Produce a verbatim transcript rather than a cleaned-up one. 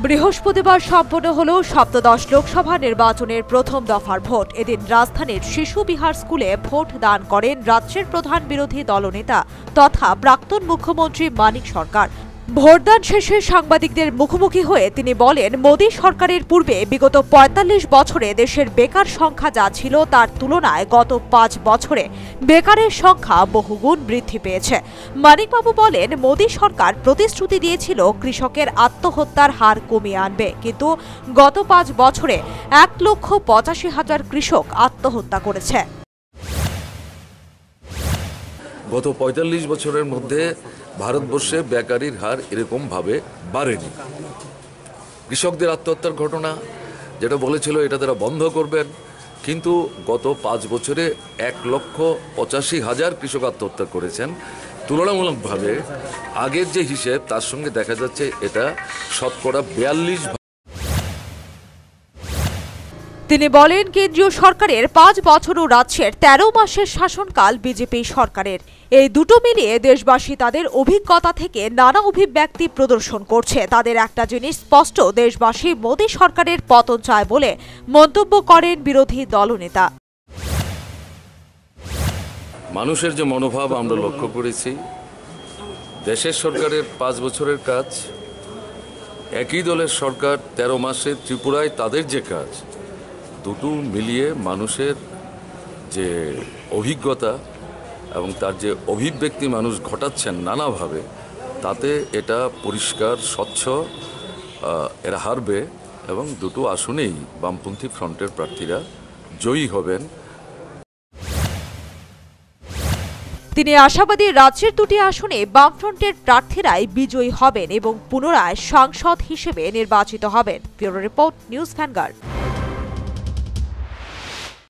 বৃহস্পতিবার সম্পন্ন হল সপ্তদশ লোকসভা নির্বাচনের প্রথম দফার ভোট। এদিন রাজধানীর শিশু বিহার স্কুলে ভোট দান করেন রাজ্যের প্রধান বিরোধী দলনেতা তথা প্রাক্তন মুখ্যমন্ত্রী মানিক সরকার। ভোটদান শেষে সাংবাদিকদের মুখোমুখি হয়ে তিনি বলেন, মোদী সরকারের পূর্বে বিগত পঁয়তাল্লিশ বছরে দেশের বেকার সংখ্যা যা ছিল তার তুলনায় গত পাঁচ বছরে বেকারের সংখ্যা বহুগুণ বৃদ্ধি পেয়েছে। মানিকবাবু বলেন, মোদী সরকার প্রতিশ্রুতি দিয়েছিল কৃষকের আত্মহত্যার হার কমিয়ে আনবে, কিন্তু গত পাঁচ বছরে এক লক্ষ পঁচাশি হাজার কৃষক আত্মহত্যা করেছে। গত পঁয়তাল্লিশ বছরের মধ্যে ভারতবর্ষে বেকারির হার এরকমভাবে বাড়েনি। কৃষকদের আত্মহত্যার ঘটনা যেটা বলেছিল এটা তারা বন্ধ করবেন, কিন্তু গত পাঁচ বছরে এক লক্ষ পঁচাশি হাজার কৃষক আত্মহত্যা করেছেন। তুলনামূলকভাবে আগের যে হিসেব তার সঙ্গে দেখা যাচ্ছে এটা শতকরা বিয়াল্লিশ। তিনি বলেন, কেন্দ্রীয় সরকারের পাঁচ বছর ও রাজ্যের তেরো মাসের শাসনকাল বিজেপি সরকারের। এই দুটো মিলিয়ে দেশবাসী তাদের অভিজ্ঞতা থেকে নানা অভিব্যক্তি প্রদর্শন করছে। তাদের একটা জিনিস স্পষ্ট, দেশবাসী মোদী সরকারের পতন চায় বলে মন্তব্য করেন বিরোধী দলনেতা। মানুষের যে মনোভাব আমরা লক্ষ্য করেছি, দেশের সরকারের পাঁচ বছরের কাজ, একই দলের সরকার তেরো মাসে ত্রিপুরায় তাদের যে কাজ, দুটো মিলিয়ে মানুষের যে অভিজ্ঞতা এবং তার যে অভিব্যক্তি মানুষ ঘটাচ্ছেন নানাভাবে, তাতে এটা পরিষ্কার স্বচ্ছ এরা হারবে এবং দুটো আসনেই বামপন্থী ফ্রন্টের প্রার্থীরা জয়ী হবেন। তিনি আশাবাদী রাজ্যের দুটি আসনে বামফ্রন্টের প্রার্থীরাই বিজয়ী হবেন এবং পুনরায় সাংসদ হিসেবে নির্বাচিত হবেন। Bureau report, news vanguard.